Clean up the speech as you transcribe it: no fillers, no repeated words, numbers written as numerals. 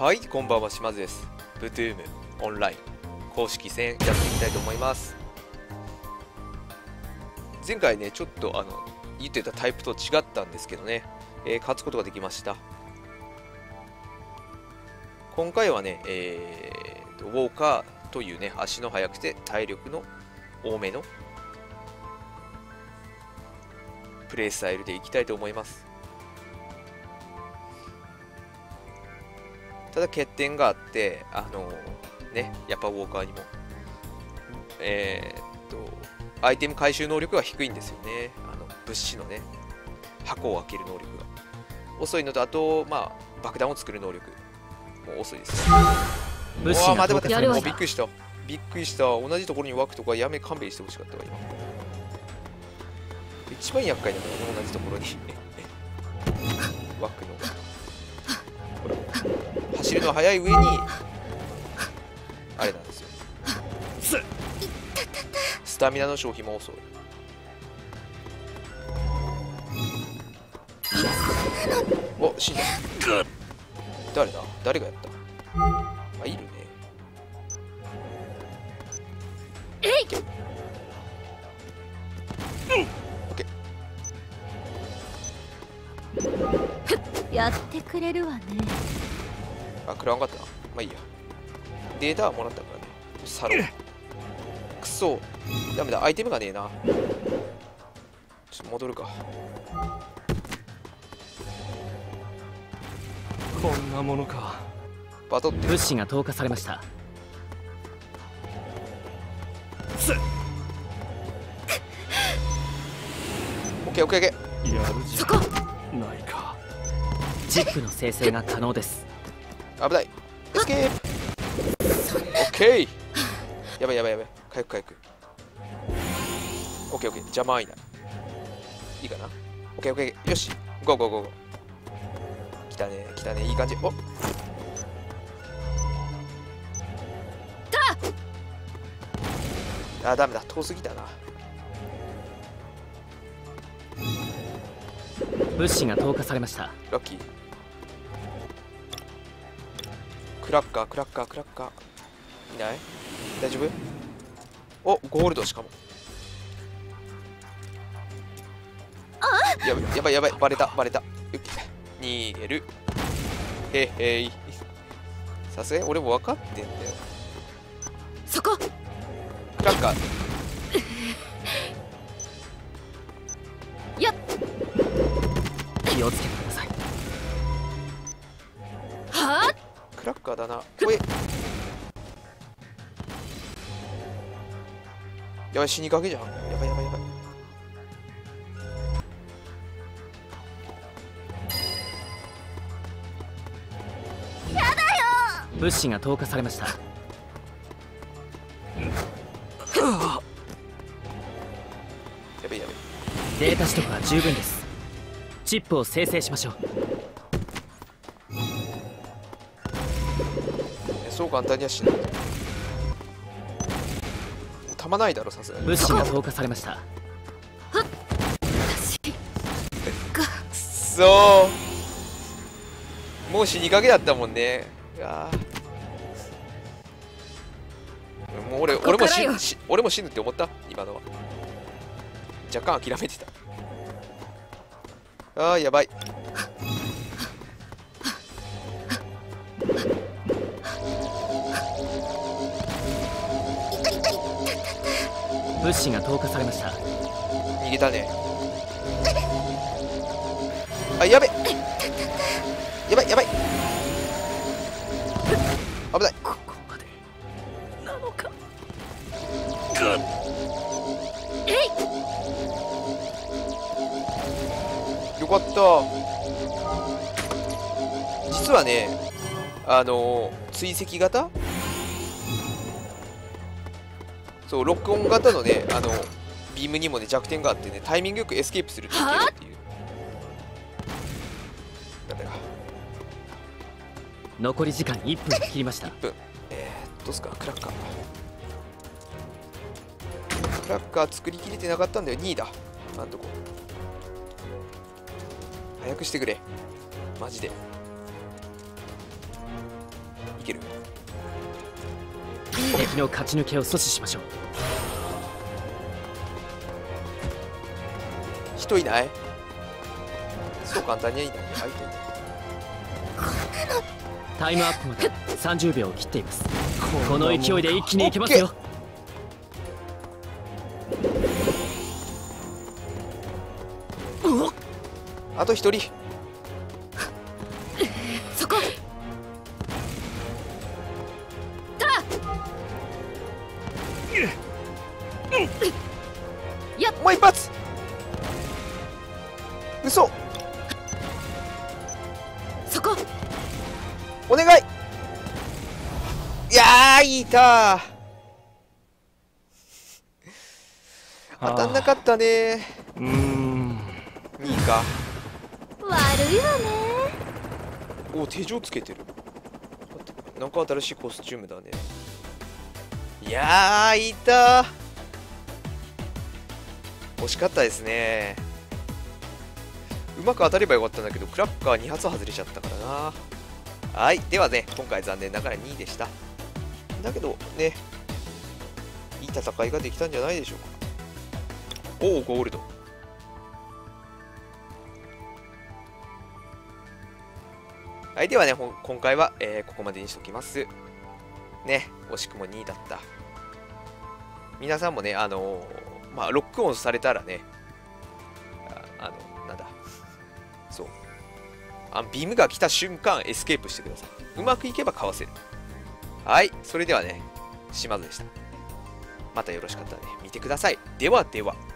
はい、こんばんは、島津です。ブトゥームオンライン公式戦やっていきたいと思います。前回ね、ちょっと言ってたタイプと違ったんですけどね、勝つことができました。今回はね、ウォーカーというね、足の速くて体力の多めのプレイスタイルでいきたいと思います。ただ欠点があって、やっぱウォーカーにも、アイテム回収能力が低いんですよね。物資のね、箱を開ける能力が遅いのと、あと、爆弾を作る能力も遅いです。 物資が待ってやるわ。 びっくりした。びっくりした。同じところに枠とかやめ勘弁してほしかったわ、今。一番厄介なのが同じところに枠の。走るの速い上にあれなんですよ、スタミナの消費も遅い。お、死んだ。誰だ、誰がやった。いるね。オッケー。やってくれるわね。 食らわんかったな。いいや。データはもらったからね。サロン。くそ。ダメだ。アイテムがねえな。ちょっと戻るか。 こんなものか。 バトって。 物資が投下されました。 オッケーオッケーオッケー。やるじゃないか。 チップの生成が可能です。 ー。危ない。エスケープ。オッケー。やばいやばいやばい。回復回復。オッケーオッケー。邪魔はいない。いいかな。オッケーオッケー。よし。ゴーゴーゴーゴー。来たね来たね。いい感じ。おっ。ダメだ。遠すぎたな。 物資が投下されました。 ラッキー。クラッカークラッカークラッカーいない？大丈夫？お、ゴールドしかも。やばいやばいやばい。バレたバレた。逃げる。へへい。さすがに俺も分かってんだよ。 そこ。 クラッカー。 やっ。気をつけてください。はあ。 クラッカーだな。おい。やばい、死にかけじゃん。やばいやばいやばい。 物資が投下されました。 やばいやばい。 データ取得は十分です。チップを生成しましょう。 そう簡単にはしない。たまないだろ、さすがに。 物資が投下されました。 くっそー。もう死にかけだったもんね。もう俺も死ぬって思った今のは。若干諦めてた。やばい。 物資が投下されました。 逃げたね。やべ。やばいやばい。危ない。 ここまでなのか。 よかった。実はね、追跡型、そう、ロックオン型のね、ビームにもね、弱点があってね、タイミングよくエスケープするといけるっていう。ダメだ。 残り時間1分を切りました。 1分。どうすか、クラッカー。クラッカー作りきれてなかったんだよ。2位だ。なんとこ。早くしてくれ。マジで。 いける。 敵の勝ち抜けを阻止しましょう。 人いない。そう簡単にはいないね。相手いない。 タイムアップまで30秒を切っています。この勢いで一気にいけますよ。 あと1人。 そこもう一発。嘘。 そこお願い。いやー、いたー。当たんなかったねー。2位か。 悪いわね。 お、手錠つけてる。待って、なんか新しいコスチュームだね。いやー、いたー。惜しかったですね。うまく当たればよかったんだけど、クラッカー2発外れちゃったからな。はい、ではね、今回残念ながら2位でした。だけどね、いい戦いができたんじゃないでしょうか。おお、ゴールド。はい、ではね、今回は、ここまでにしときます。ね、惜しくも2位だった。皆さんもね、まあ、ロックオンされたらね、なんだ、そう。ビームが来た瞬間、エスケープしてください。うまくいけばかわせる。はい、それではね、島津でした。またよろしかったらね、見てください。ではでは。